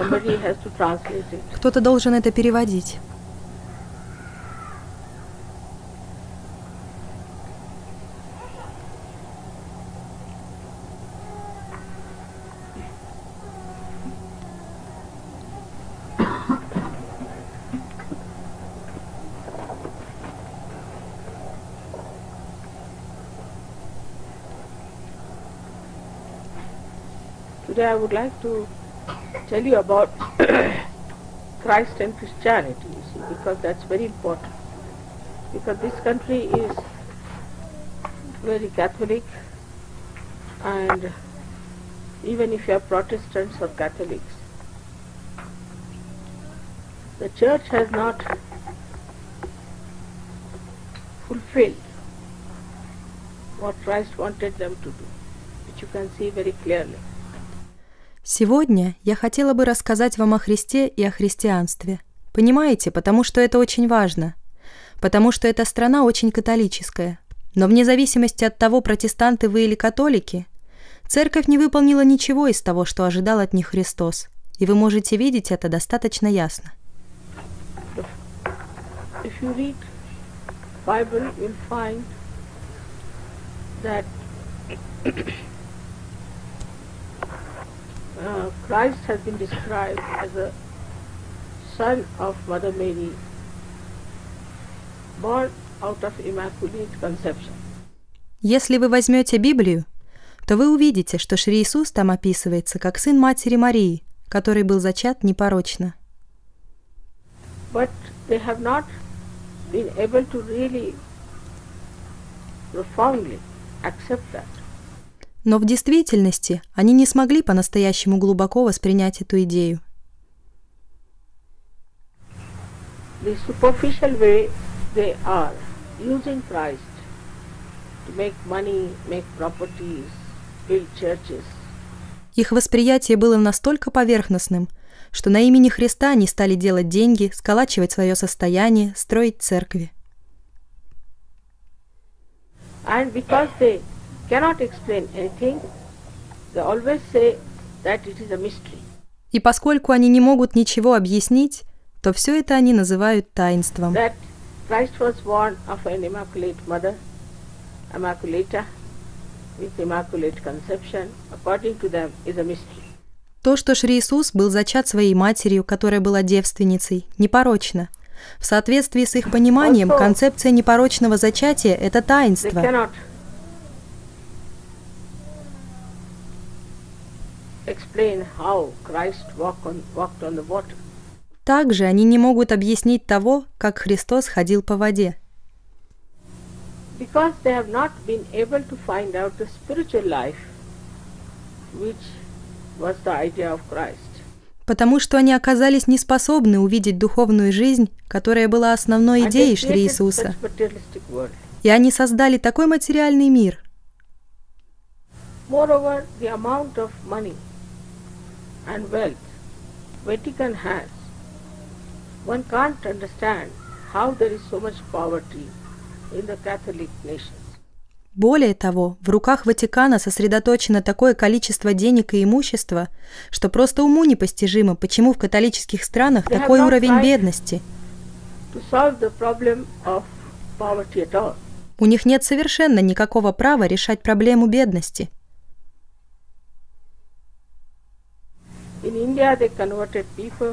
Somebody has to translate it. Кто-то должен это переводить. Today I would like to tell you about Christ and Christianity, you see, because that's very important. Because this country is very Catholic, and even if you are Protestants or Catholics, the Church has not fulfilled what Christ wanted them to do, which you can see very clearly. Сегодня я хотела бы рассказать вам о Христе и о христианстве. Понимаете, потому что это очень важно. Потому что эта страна очень католическая. Но вне зависимости от того, протестанты вы или католики, церковь не выполнила ничего из того, что ожидал от них Христос. И вы можете видеть это достаточно ясно. If you read Bible, you'll find that Christ has been described as a son of Mother Mary, born out of Immaculate Conception. Если вы возьмете Библию, то вы увидите, что Шри Иисус там описывается как сын матери Марии, который был зачат непорочно. But they have not been able to really profoundly accept that. Но в действительности они не смогли по-настоящему глубоко воспринять эту идею. The superficial way they are using Christ to make money, make properties, build churches. Их восприятие было настолько поверхностным, что на имени Христа они стали делать деньги, сколачивать свое состояние, строить церкви. And because they cannot explain anything, they always say that it is a mystery. И поскольку они не могут ничего объяснить, то все это они называют таинством. That Christ was born of an immaculate mother, Immaculata, with immaculate conception, according to them, is a mystery. То, что Шри Иисус был зачат своей матерью, которая была девственницей, непорочно. В соответствии с их пониманием, концепция непорочного зачатия – это They таинство. cannot explain how Christ walked on the water. Также они не могут объяснить того, как Христос ходил по воде. Because they have not been able to find out the spiritual life, which was the idea of Christ. Потому что они оказались неспособны увидеть духовную жизнь, которая была основной And идеей they Шри created Иисуса. such materialistic world. И они создали такой материальный мир. Moreover, the amount of money and wealth Vatican has, one can't understand how there is so much poverty in the Catholic nations. Более того, в руках Ватикана сосредоточено такое количество денег и имущества, что просто уму непостижимо, почему в католических странах такой уровень бедности. To solve the problem of poverty at all. У них нет совершенно никакого права решать проблему бедности. In India, they converted people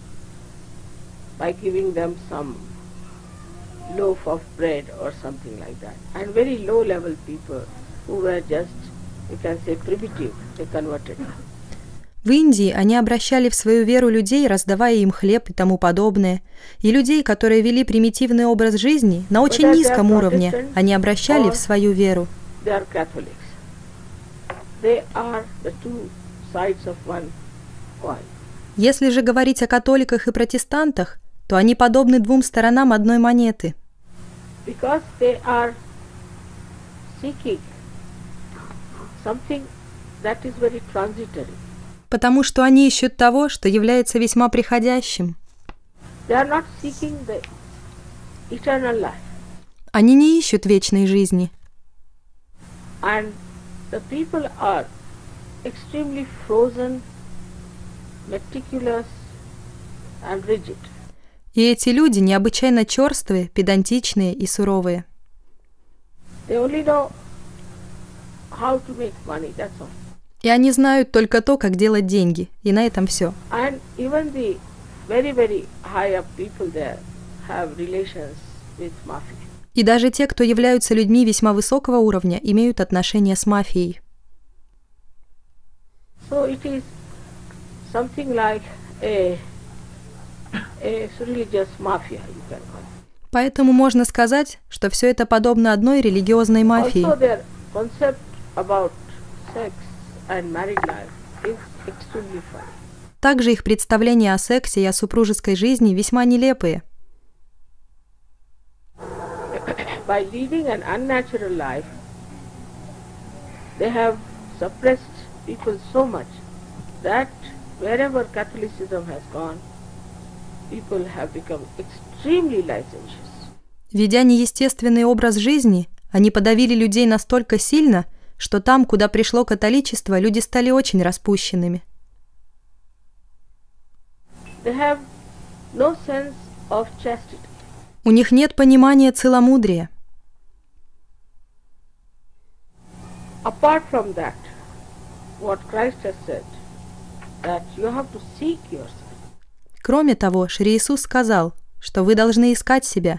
by giving them some loaf of bread or something like that. And very low-level people who were just, you can say, primitive, they converted. В Индии они обращали в свою веру людей, раздавая им хлеб и тому подобное, и людей, которые вели примитивный образ жизни на очень низком уровне, они обращали в свою веру. They are Catholics. They are the two sides of one coin. Если же говорить о католиках и протестантах, то они подобны двум сторонам одной монеты. Because they are seeking something that is very transitory. Потому что они ищут того, что является весьма приходящим. They are not seeking the eternal life. Они не ищут вечной жизни. And the people are extremely frozen meticulous and rigid. И эти люди необычайно черствые, педантичные и суровые. They only know how to make money, that's all. И они знают только то, как делать деньги, и на этом все. And even the very, very high up people there have relations with mafia. И даже те, кто являются людьми весьма высокого уровня, имеют отношения с мафией. So it is something like a religious mafia, you can call it. Поэтому можно сказать, что все это подобно одной религиозной мафии. Also their concept about sex and married life is extremely funny. Также их представления о сексе и о супружеской жизни весьма нелепые. By leading an unnatural life, they have suppressed people so much that wherever Catholicism has gone, people have become extremely licentious. Ведя неестественный образ жизни, они подавили людей настолько сильно, что там, куда пришло католичество, люди стали очень распущенными. They have no sense of chastity. У них нет понимания целомудрия. Apart from that, what Christ has said, that you have to seek yourself. Кроме того, Шри Иисус сказал, что вы должны искать себя.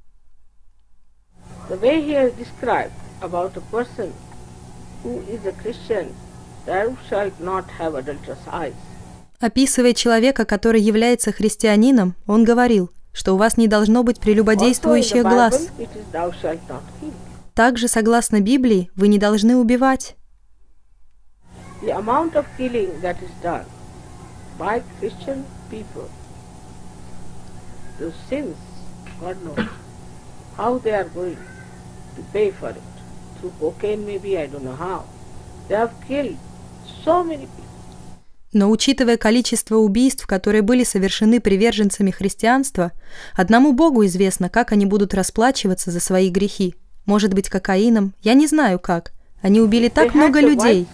The way he has described about a person who is a Christian, thou shalt not have adulterous eyes. Описывая человека, который является христианином, он говорил, что у вас не должно быть прелюбодействующих глаз. Also in the Bible, it is thou shalt not kill. Также, согласно Библии, вы не должны убивать. The amount of killing that is done by Christian people, the sins, God knows, how they are going to pay for it. Through cocaine maybe, I don't know how. They have killed so many people. Но учитывая количество убийств, которые были совершены приверженцами христианства, одному Богу известно, как они будут расплачиваться за свои грехи. Может быть, кокаином, я не знаю как. Они убили так много людей.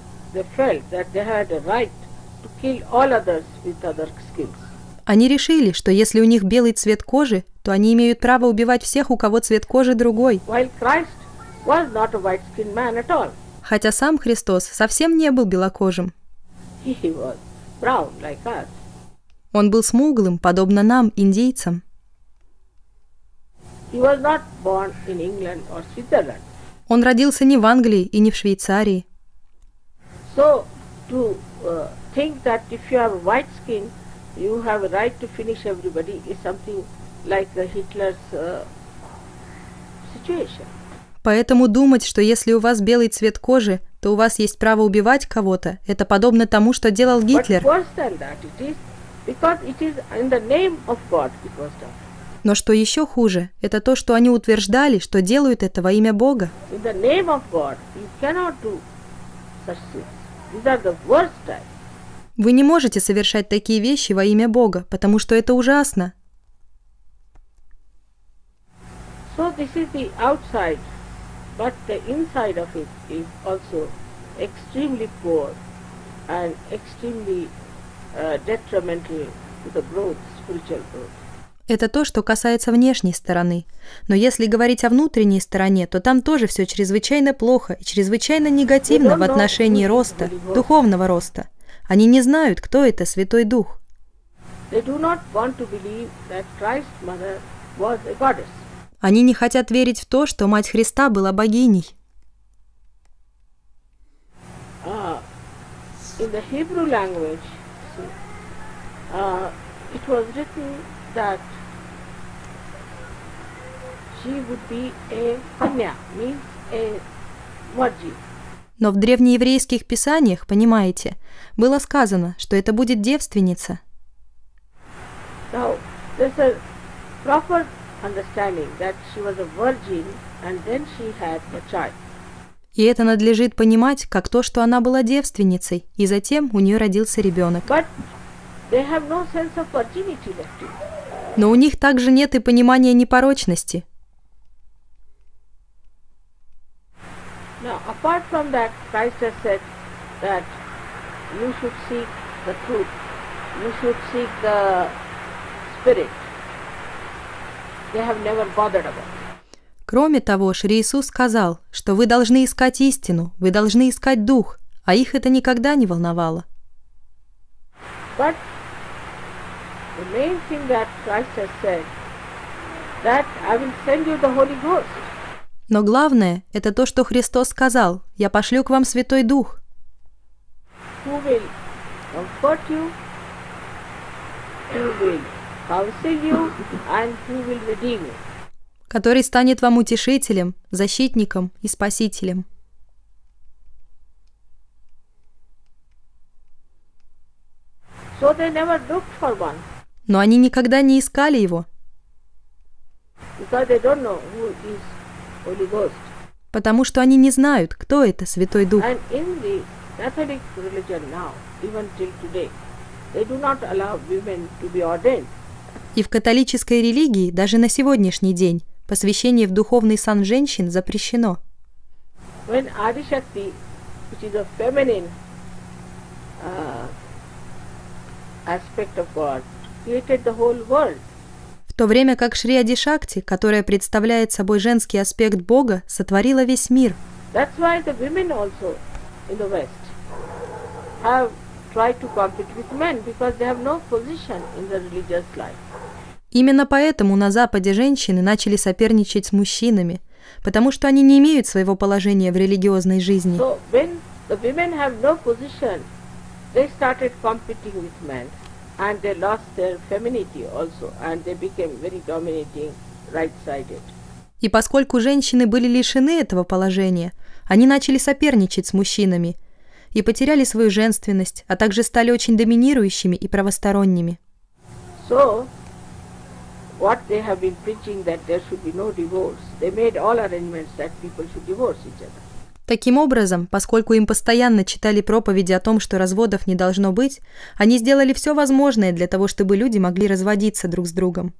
Они решили, что если у них белый цвет кожи, то они имеют право убивать всех, у кого цвет кожи другой. Хотя сам Христос совсем не был белокожим. Он был смуглым, подобно нам, индейцам. Он родился не в Англии и не в Швейцарии. So to think that if you have white skin, you have a right to finish everybody is something like Hitler's situation. Поэтому думать, что если у вас белый цвет кожи, то у вас есть право убивать кого-то, это подобно тому, что делал Гитлер. Но что еще хуже, это то, что они утверждали, что делают это во имя Бога. Вы не можете совершать такие вещи во имя Бога, потому что это ужасно. So this is the outside, but the inside of it is also extremely poor and extremely detrimental to the growth, spiritual growth. Это то, что касается внешней стороны. Но если говорить о внутренней стороне, то там тоже все чрезвычайно плохо и чрезвычайно негативно в отношении роста, духовного роста. Они не знают, кто это Святой Дух. Они не хотят верить в то, что Мать Христа была богиней. That she would be a kanya, means a virgin. Но в древнееврейских писаниях, понимаете, было сказано, что это будет девственница. Now, there's a proper understanding that she was a virgin and then she had a child. И это надлежит понимать, как то, что она была девственницей, и затем у нее родился ребенок. But they have no sense of virginity left in them. Но у них также нет и понимания непорочности. Now, apart from that, Christ has said that you should seek the truth you should seek the spirit. They have never bothered about it. Кроме того, Шри Иисус сказал, что вы должны искать истину, вы должны искать дух, а их это никогда не волновало. But the main thing that Christ has said, that I will send you the Holy Ghost. Но главное – это то, что Христос сказал: «Я пошлю к вам Святой Дух», Who will comfort you, who will counsel you, and who will redeem you. который станет вам утешителем, защитником и спасителем. So they never looked for one, Но они никогда не искали его, because they don't know who is Holy Ghost. потому что они не знают, кто это Святой Дух. And in the Catholic religion now, even till today, they do not allow women to be ordained. И в католической религии даже на сегодняшний день посвящение в духовный сан женщин запрещено. When Adi Shakti, which is a feminine aspect of God, created the whole world, В то время как Шри Ади Шакти, которая представляет собой женский аспект Бога, сотворила весь мир. that's why the women also in the West have tried to compete with men, because they have no position in the religious life. Именно поэтому на Западе женщины начали соперничать с мужчинами, потому что они не имеют своего положения в религиозной жизни. So when the women have no position, they started competing with men, and they lost their femininity also, and they became very dominating, right-sided. И поскольку женщины были лишены этого положения, они начали соперничать с мужчинами и потеряли свою женственность, а также стали очень доминирующими и правосторонними. So what they have been preaching, that there should be no divorce, they made all arrangements that people should divorce each other. Таким образом, поскольку им постоянно читали проповеди о том, что разводов не должно быть, они сделали все возможное для того, чтобы люди могли разводиться друг с другом.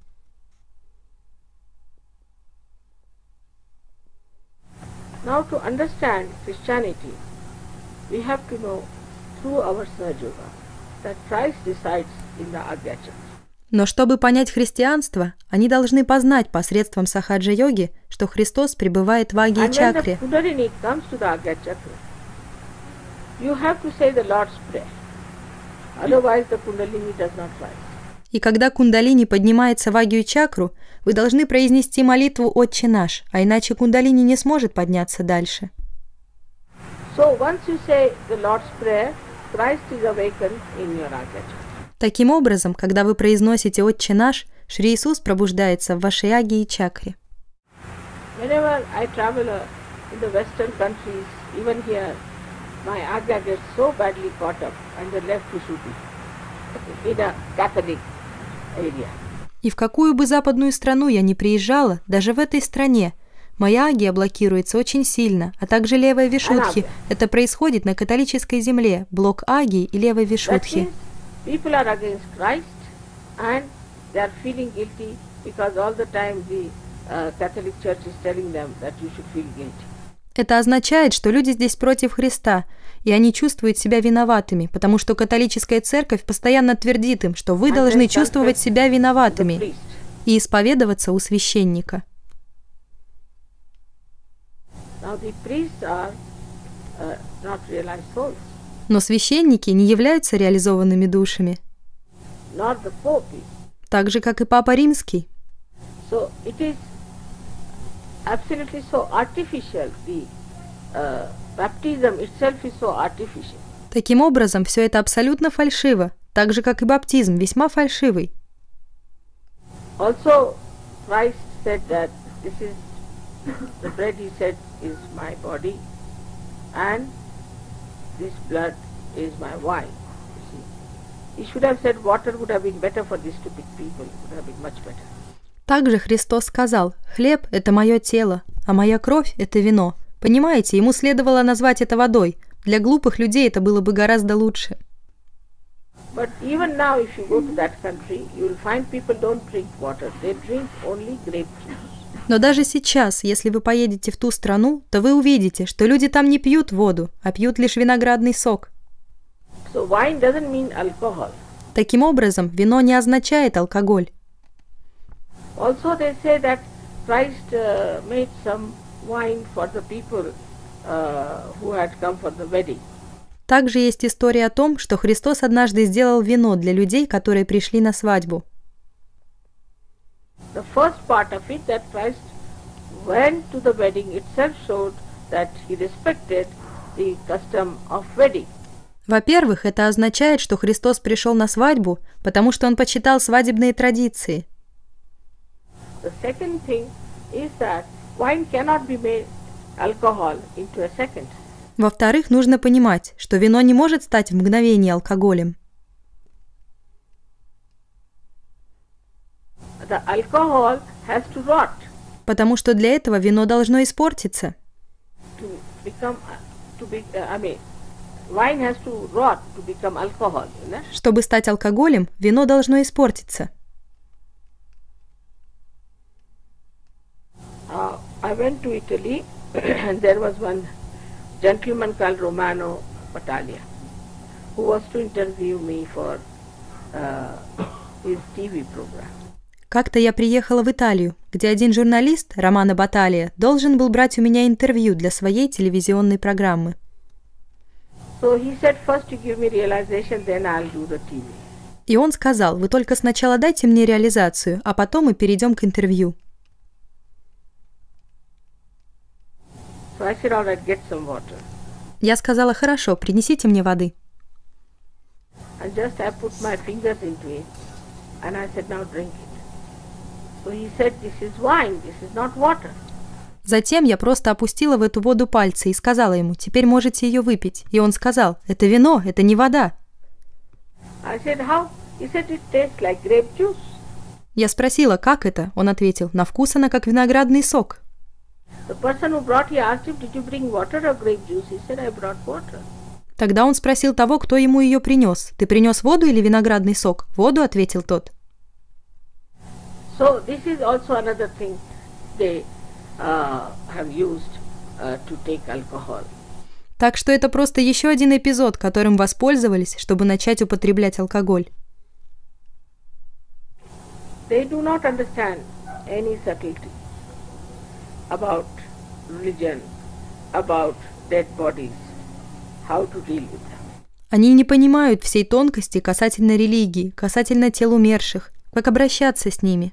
Now to understand Christianity, we have to know through our Sahaja Yoga that Christ resides in the Agya Chakra. Но чтобы понять христианство, они должны познать посредством сахаджа-йоги, что Христос пребывает в And when the Агья-чакре. Kundalini comes to the Agya Chakra, you have to say the Lord's Prayer. Otherwise the Kundalini does not rise. И когда кундалини поднимается в Агью-чакру, вы должны произнести молитву «Отче наш», а иначе кундалини не сможет подняться дальше. So once you say the Lord's Prayer, Christ is awakened in your Agya Chakra. Таким образом, когда вы произносите «Отче наш», Шри Иисус пробуждается в вашей Агьи-чакре. Whenever I travel in the Western countries, even here, my Agya gets so badly caught up and they left Vishuddhi in a Catholic area. И в какую бы западную страну я ни приезжала, даже в этой стране, моя Агья блокируется очень сильно, а также левая Вишудхи. Это происходит на католической земле, блок Агьи и левой That Вишудхи. means people are against Christ and they are feeling guilty because all the time the Catholic Church is telling them that you should feel guilty. Это означает, что люди здесь против Христа, и они чувствуют себя виноватыми, потому что католическая церковь постоянно твердит им, что вы должны чувствовать себя The виноватыми priest. и исповедоваться у священника. Now the priests are not realized souls, Но священники не являются реализованными душами, nor the Pope is. так же, как и Папа Римский. So it is absolutely so artificial. The baptism itself is so artificial. Таким образом, все это абсолютно фальшиво, так же, как и баптизм, весьма фальшивый. Also, Christ said that this is the bread, he said, is my body, and this blood is my wine. You see, he should have said water would have been better for these stupid people. Would have been much better. Также Христос сказал: «Хлеб – это мое тело, а моя кровь – это вино». Понимаете, ему следовало назвать это водой. Для глупых людей это было бы гораздо лучше. But even now, if you go to that country, you will find people don't drink water. They drink only grape juice. Но даже сейчас, если вы поедете в ту страну, то вы увидите, что люди там не пьют воду, а пьют лишь виноградный сок. So wine doesn't mean alcohol. Таким образом, вино не означает алкоголь. Also they say that Christ made some wine for the people who had come for the wedding. Также есть история о том, что Христос однажды сделал вино для людей, которые пришли на свадьбу. The first part of it, that Christ went to the wedding itself, showed that he respected the custom of wedding. Во-первых, это означает, что Христос пришел на свадьбу, потому что Он почитал свадебные традиции. The second thing is that wine cannot be made alcohol into a second. Во-вторых, нужно понимать, что вино не может стать в мгновение алкоголем. The alcohol has to rot Потому что для этого вино должно испортиться. Wine has to rot to become alcohol. Чтобы стать алкоголем, вино должно испортиться. I went to Italy and there was one gentleman called Romano Battaglia who was to interview me for his TV program. Как-то я приехала в Италию, где один журналист, Романо Баталия, должен был брать у меня интервью для своей телевизионной программы. So he said, first you give me realization, then I'll do the TV. И он сказал, вы только сначала дайте мне реализацию, а потом мы перейдем к интервью. So I said, all right, get some water. Я сказала, хорошо, принесите мне воды. And just I put my fingers into it and I said, now drink it. So he said, this is wine, this is not water. Затем я просто опустила в эту воду пальцы и сказала ему, теперь можете ее выпить. И он сказал, это вино, это не вода. I said, how? He said, it tastes like grape juice. Я спросила, как это? Он ответил, на вкус она как виноградный сок. The person who brought, he asked him, did you bring water or grape juice? He said, I brought water. Тогда он спросил того, кто ему ее принес. Ты принес воду или виноградный сок? Воду, ответил тот. So this is also another thing they have used to take alcohol. Так что это просто еще один эпизод, которым воспользовались, чтобы начать употреблять алкоголь. They do not understand any subtlety about religion, about dead bodies, how to deal with them. Они не понимают всей тонкости касательно религии, касательно тел умерших, как обращаться с ними.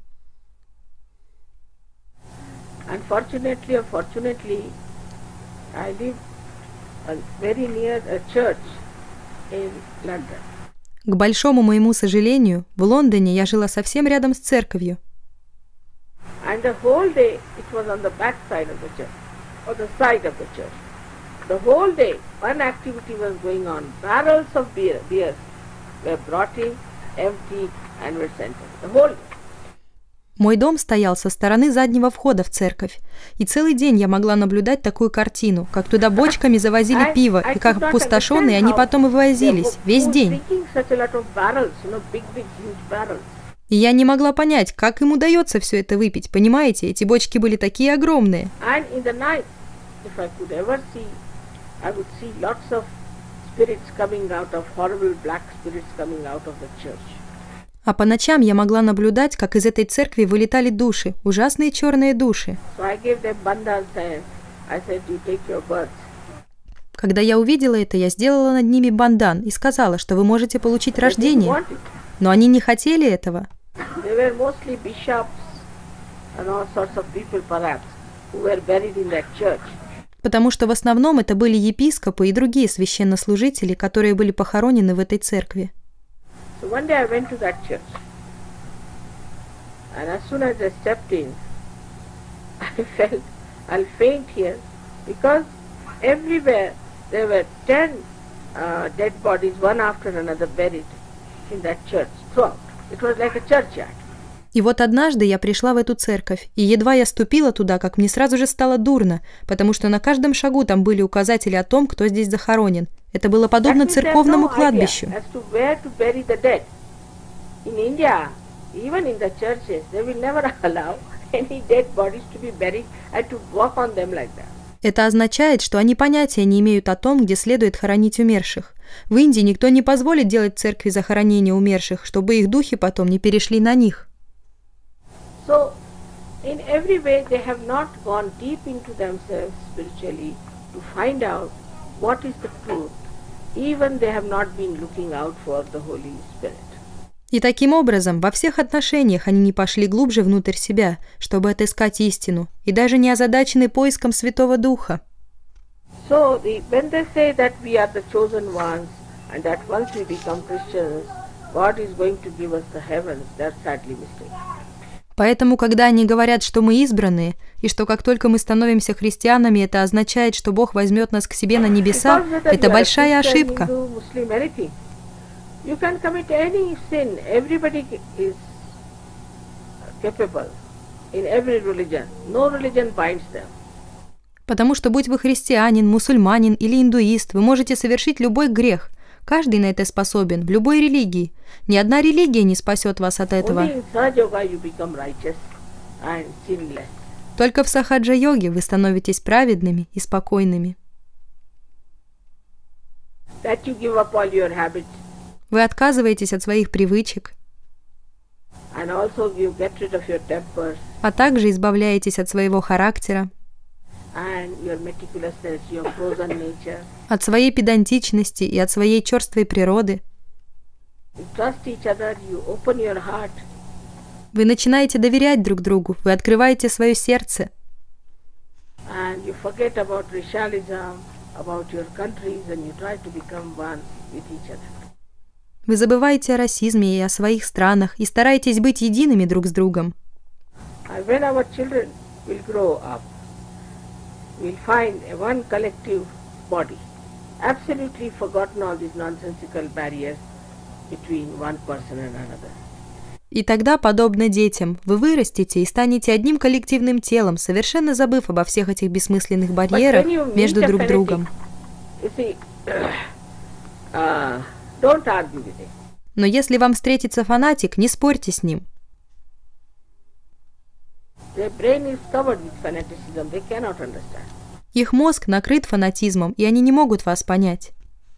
Unfortunately or fortunately, I live very near a church in London. К большому моему сожалению, в Лондоне я жила совсем рядом с церковью. And the whole day, it was on the back side of the church, or the side of the church. The whole day, one activity was going on. Barrels of beers were brought in, emptied, and were sent in. The whole day. Мой дом стоял со стороны заднего входа в церковь, и целый день я могла наблюдать такую картину, как туда бочками завозили пиво, и как опустошенные они потом и вывозились, весь день. И я не могла понять, как им удается все это выпить, понимаете? Эти бочки были такие огромные. А по ночам я могла наблюдать, как из этой церкви вылетали души, ужасные черные души. Когда я увидела это, я сделала над ними бандан и сказала, что вы можете получить рождение. Но они не хотели этого. Потому что в основном это были епископы и другие священнослужители, которые были похоронены в этой церкви. So one day I went to that church, and as soon as I stepped in, I felt I'll faint here, because everywhere there were 10 dead bodies, one after another, buried in that church throughout. It was like a churchyard. И вот однажды я пришла в эту церковь, и едва я ступила туда, как мне сразу же стало дурно, потому что на каждом шагу там были указатели о том, кто здесь захоронен. Это было подобно церковному кладбищу. Это означает, что они понятия не имеют о том, где следует хоронить умерших. В Индии никто не позволит делать церкви захоронения умерших, чтобы их духи потом не перешли на них. So, in every way they have not gone deep into themselves spiritually to find out what is the truth. Even they have not been looking out for the Holy Spirit. И таким образом, во всех отношениях они не пошли глубже внутрь себя, чтобы отыскать истину, и даже не озадачены поиском Святого Духа. So, when they say that we are the chosen ones, and that once we become Christians, God is going to give us the heavens, that's sadly mistaken. Поэтому, когда они говорят, что мы избранные, и что как только мы становимся христианами, это означает, что Бог возьмет нас к себе на небеса, это большая ошибка. You can commit any sin. Everybody is capable in every religion. No religion binds them. Потому что, будь вы христианин, мусульманин или индуист, вы можете совершить любой грех. Каждый на это способен, в любой религии. Ни одна религия не спасет вас от этого. Только в сахаджа-йоге вы становитесь праведными и спокойными. Вы отказываетесь от своих привычек, а также избавляетесь от своего характера, от своей педантичности и от своей черствой природы. Вы начинаете доверять друг другу, вы открываете свое сердце. Вы забываете о расизме и о своих странах и стараетесь быть едиными друг с другом. И тогда, подобно детям, вы вырастете и станете одним коллективным телом, совершенно забыв обо всех этих бессмысленных барьерах между друг другом. Но если вам встретится фанатик, не спорьте с ним. Их мозг накрыт фанатизмом, и они не могут вас понять.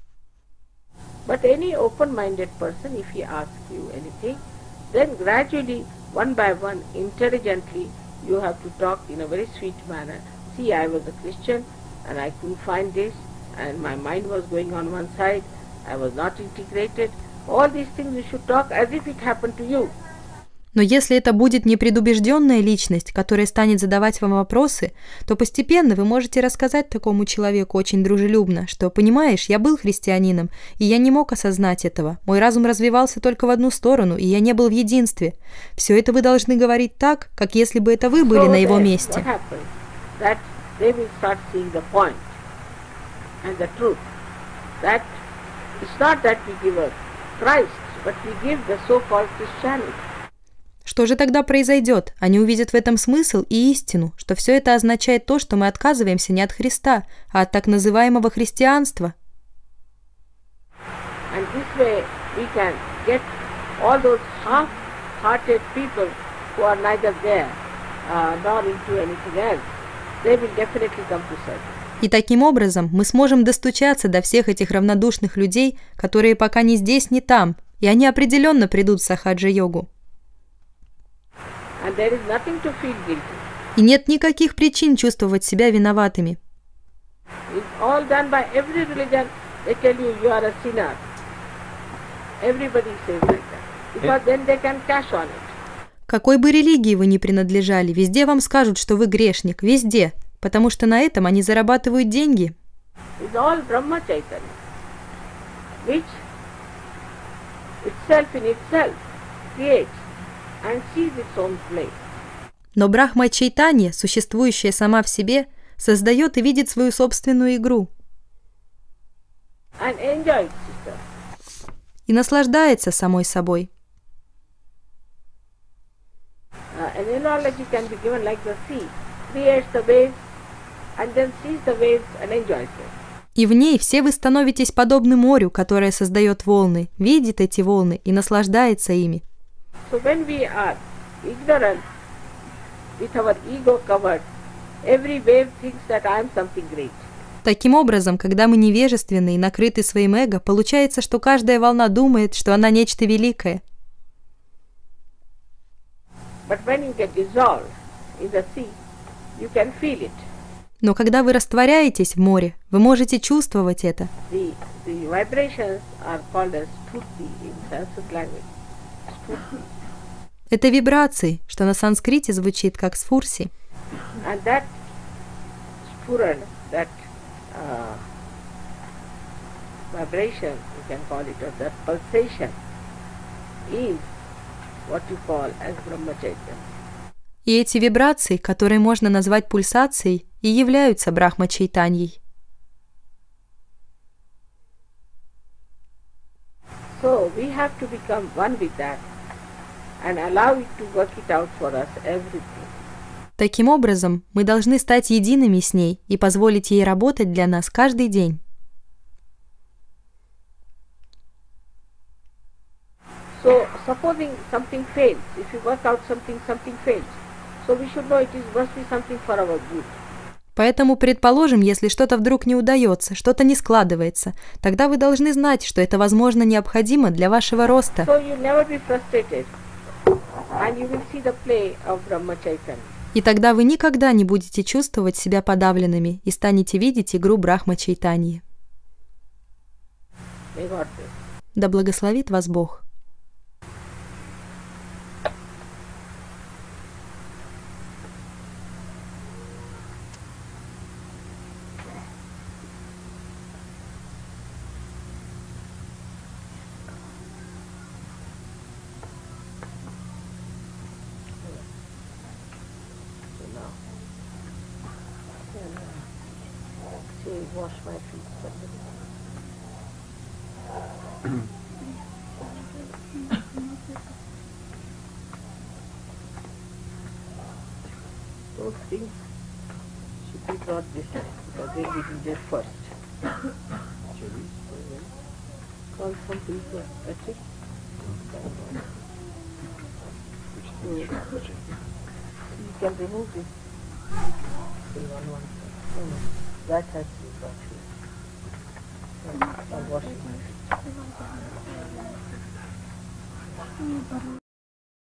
Then gradually, one by one, intelligently, you have to talk in a very sweet manner. See, I was a Christian, and I couldn't find this, and my mind was going on one side, I was not integrated. All these things you should talk as if it happened to you. Но если это будет непредубежденная личность, которая станет задавать вам вопросы, то постепенно вы можете рассказать такому человеку очень дружелюбно, что, понимаешь, я был христианином, и я не мог осознать этого. Мой разум развивался только в одну сторону, и я не был в единстве. Все это вы должны говорить так, как если бы это вы были на его месте. Что же тогда произойдет? Они увидят в этом смысл и истину, что все это означает то, что мы отказываемся не от Христа, а от так называемого христианства. И таким образом мы сможем достучаться до всех этих равнодушных людей, которые пока ни здесь, ни там, и они определенно придут в сахаджа-йогу. И нет никаких причин чувствовать себя виноватыми. Какой бы религии вы ни принадлежали, везде вам скажут, что вы грешник, везде, потому что на этом они зарабатывают деньги. Но Брахма Чайтанья, существующая сама в себе, создает и видит свою собственную игру. И наслаждается самой собой. И в ней все вы становитесь подобны морю, которое создает волны, видит эти волны и наслаждается ими. So when we are ignorant, with our ego covered, every wave thinks that I am something great. Таким образом, когда мы невежественны и накрыты своим эго, получается, что каждая волна думает, что она нечто великое. But when you get dissolved in the sea, you can feel it. Но когда вы растворяетесь в море, вы можете чувствовать это. The vibrations are called as spurti in Sanskrit language. Spurti. Это вибрации, что на санскрите звучит как сфурси. And that spuran, that vibration, you can call it, or that pulsation, is what you call as Brahmacharya. И эти вибрации, которые можно назвать пульсацией, и являются брахма-чайтаньей. So we have to become one with that and allow it to work it out for us everything. Таким образом, мы должны стать едиными с ней и позволить ей работать для нас каждый день. So supposing something fails, if you work out something fails. So we should know it must be something for our good. Поэтому, предположим, если что-то вдруг не удается, что-то не складывается, тогда вы должны знать, что это, возможно, необходимо для вашего роста. So you never be frustrated, and you will see the play of Brahma Chaitanya. И тогда вы никогда не будете чувствовать себя подавленными и станете видеть игру Брахма-чайтаньи. Да благословит вас Бог. Wash my feet. Those things should be brought this time because they will be there first. Call some people. That's it. You can remove this. No. That has to be brought here. I'll wash it.